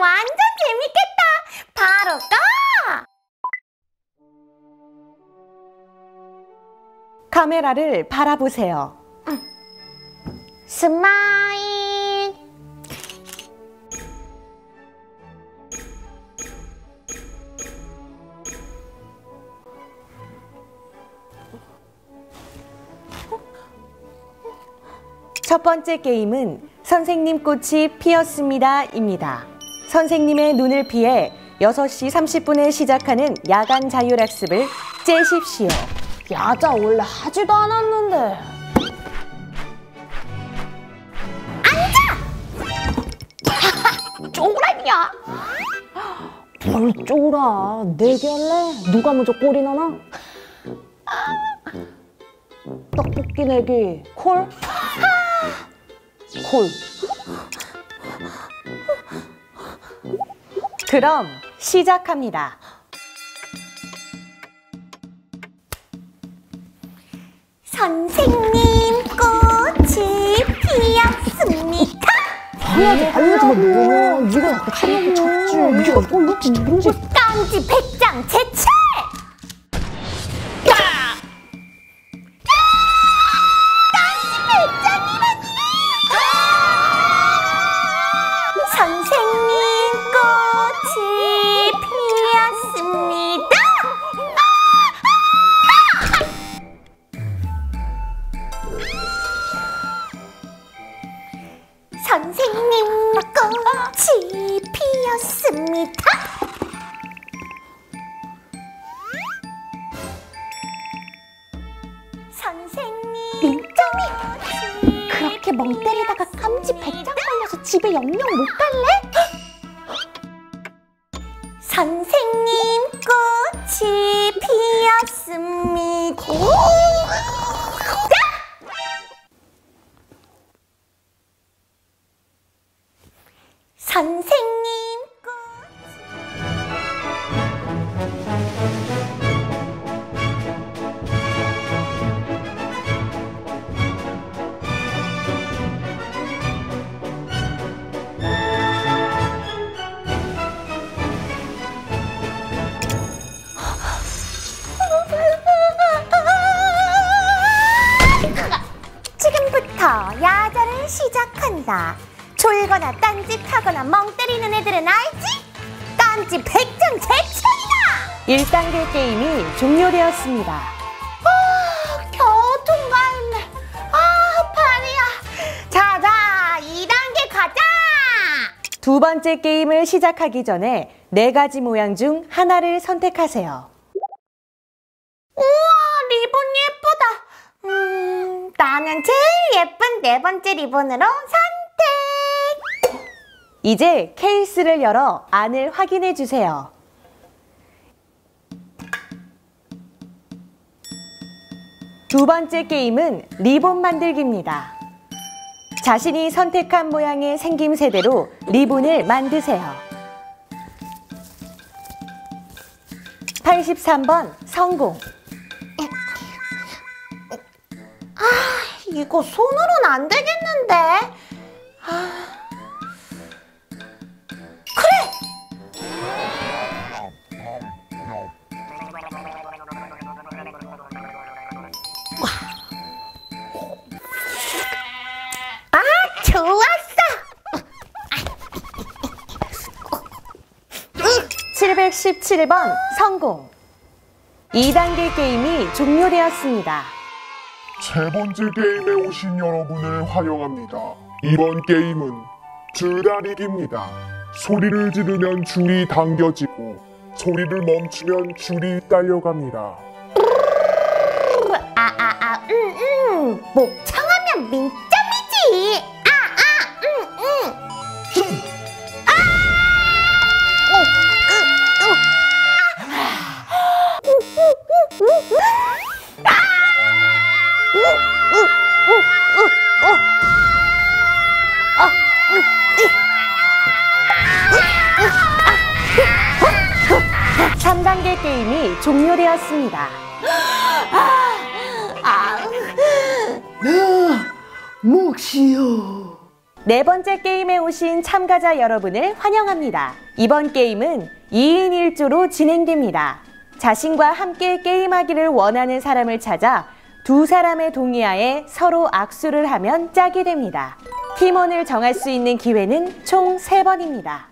완전 재밌겠다. 바로 가! 카메라를 바라보세요. 스마일. 첫 번째 게임은 선생님 꽃이 피었습니다 입니다. 선생님의 눈을 피해 6시 30분에 시작하는 야간 자율학습을 째십시오. 야자 원래 하지도 않았는데. 앉아! 쪼라냐? 뭘 쫄아. 내기 할래? 누가 먼저 골이 나나? 떡볶이 내기 콜? 콜. 그럼 시작합니다. 선생님 꽃이 피었습니다. 해야지 알려주면 네가 나한테 카메라 쳤지. 네가 그렇지 그런지. 깜지 백장 제철! 선생님 꽃이 피었습니다. 선생님 꽃이 피었습니다. 선생님 민정이 그렇게 멍 때리다가 깜지 백장 걸려서 집에 영영 못 갈래? 선생님 꽃이 피었습니다. 선생님 지금부터 야자를 시작한다. 졸거나 딴짓하거나 멍 때리는 애들은 알지? 깜지 백장 제철이다! 1단계 게임이 종료되었습니다. 겨우 통과했네. 팔이야. 자자, 2단계 가자! 두 번째 게임을 시작하기 전에 4가지 모양 중 하나를 선택하세요. 우와, 리본 예쁘다. 나는 제일 예쁜 4번째 리본으로 선택! 이제 케이스를 열어 안을 확인해 주세요. 두 번째 게임은 리본 만들기입니다. 자신이 선택한 모양의 생김새대로 리본을 만드세요. 83번 성공. 이거 손으로는 안 되겠는데. 그래! 좋았어! 717번 성공. 2단계 게임이 종료되었습니다. 세 번째 게임에 오신 여러분을 환영합니다. 이번 게임은 줄다리기입니다. 소리를 지르면 줄이 당겨지고 소리를 멈추면 줄이 딸려갑니다. 목청하면 민점이지. 삼 단계 게임이 종료되었습니다. 목시요. 네 번째 게임에 오신 참가자 여러분을 환영합니다. 이번 게임은 2인 1조로 진행됩니다. 자신과 함께 게임하기를 원하는 사람을 찾아 두 사람의 동의하에 서로 악수를 하면 짝이 됩니다. 팀원을 정할 수 있는 기회는 총 3번입니다.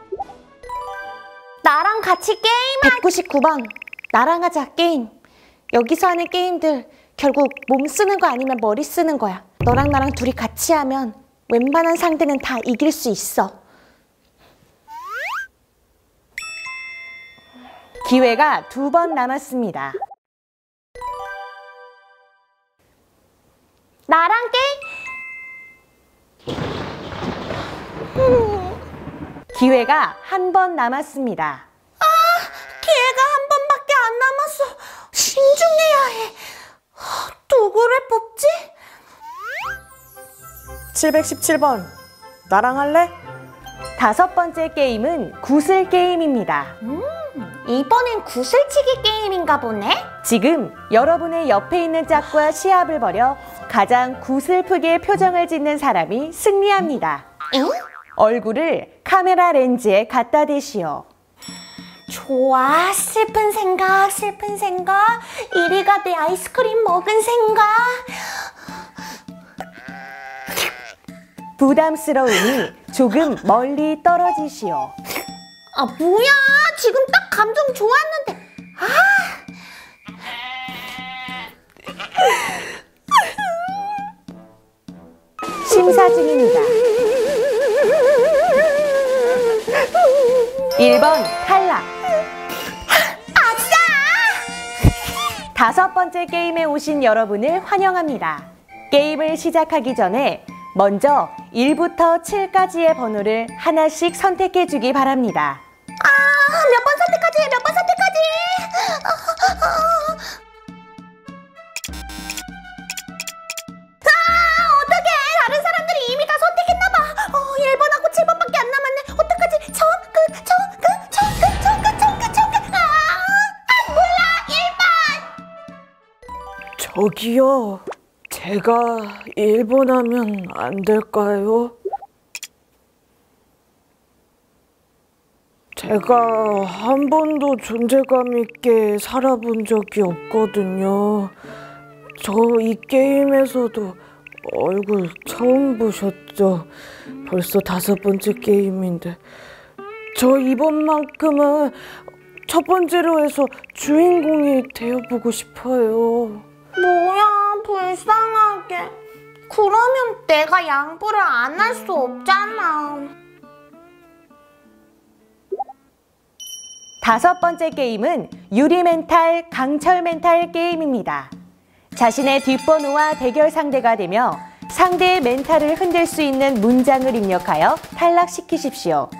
나랑 같이 게임하 199번 나랑 하자 게임. 여기서 하는 게임들 결국 몸 쓰는 거 아니면 머리 쓰는 거야. 너랑 나랑 둘이 같이 하면 웬만한 상대는 다 이길 수 있어. 기회가 2번 남았습니다. 나랑 기회가 1번 남았습니다. 기회가 한 번밖에 안 남았어. 신중해야 해. 누구를 뽑지? 717번 나랑 할래? 5번째 게임은 구슬 게임입니다. 이번엔 구슬치기 게임인가 보네? 지금 여러분의 옆에 있는 짝과 시합을 벌여 가장 구슬프게 표정을 짓는 사람이 승리합니다. 응? 얼굴을 카메라 렌즈에 갖다 대시오. 좋아, 슬픈 생각, 슬픈 생각. 이리가 내 아이스크림 먹은 생각. 부담스러우니 조금 멀리 떨어지시오. 아, 뭐야? 지금 딱 감정 좋았는데. 심사 중입니다. 1번 탈락. 아싸! 5번째 게임에 오신 여러분을 환영합니다. 게임을 시작하기 전에 먼저 1부터 7까지의 번호를 하나씩 선택해 주기 바랍니다. 몇 번 선택하지? 몇 번 선택하지? 어떡해. 다른 사람들이 이미 다 선택했나봐. 1번하고 7번밖에 안 남았네. 어떡하지? 몰라. 1번. 저기요, 제가 1번 하면 안 될까요? 제가 한 번도 존재감 있게 살아본 적이 없거든요. 저 이 게임에서도 얼굴 처음 보셨죠? 벌써 5번째 게임인데 저 이번만큼은 첫 번째로 해서 주인공이 되어보고 싶어요. 뭐야, 불쌍하게. 그러면 내가 양보를 안 할 수 없잖아. 5번째 게임은 유리 멘탈, 강철 멘탈 게임입니다. 자신의 뒷번호와 대결 상대가 되며 상대의 멘탈을 흔들 수 있는 문장을 입력하여 탈락시키십시오.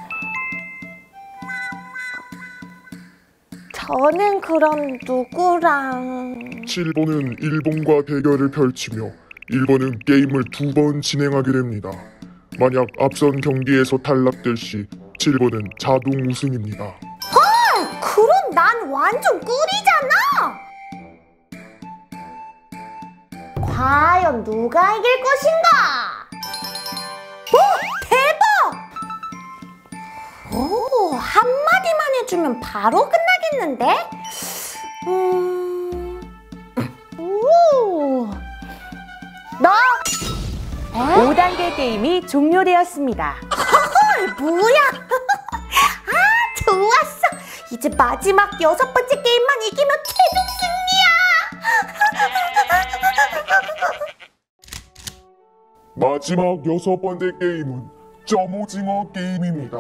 저는 그럼 누구랑... 7번은 1번과 대결을 펼치며 1번은 게임을 2번 진행하게 됩니다. 만약 앞선 경기에서 탈락될 시 7번은 자동 우승입니다. 그럼 난 완전 꿀이잖아. 과연 누가 이길 것인가? 대박! 한마디만 해주면 바로 끝나겠는데? 너! 5단계 게임이 종료되었습니다. 뭐야? 좋았어. 이제 마지막 6번째 게임만 이기면 최종 승리야. 마지막 6번째 게임은 점오징어 게임입니다.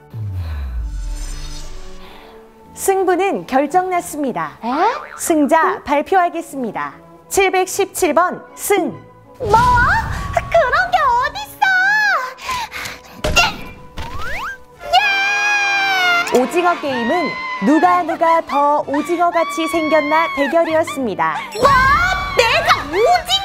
승부는 결정났습니다. 승자 발표하겠습니다. 717번 승! 뭐? 그런 게 어딨어? 오징어 게임은 누가 더 오징어같이 생겼나 대결이었습니다. 뭐? 내가 오징어?